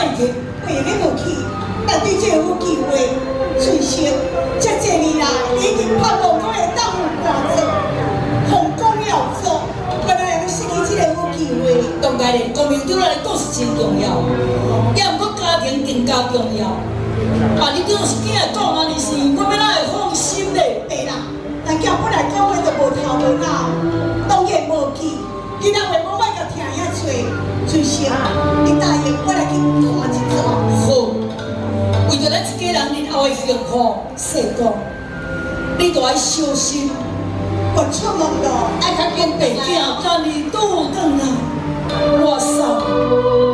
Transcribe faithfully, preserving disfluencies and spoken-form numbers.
卖去， 为了无去，但对这有机会，最少这这年来已经盼望我会当有大做，红光耀做，原来人失去这个有机会。 当然咧，国民党来讲是真重要，也毋过家庭更加重要。啊，你对我是囝讲安尼是，我要哪会放心咧？ 对啦，但叫本来讲话就无头无脑，当然无去。你若话我莫甲听遐多，最少你答应我来去看一撮。 好，为着咱一家人日后的幸福世道，你都爱小心。 我出门咯， 爱较坚定，囝今日拄转来，我送。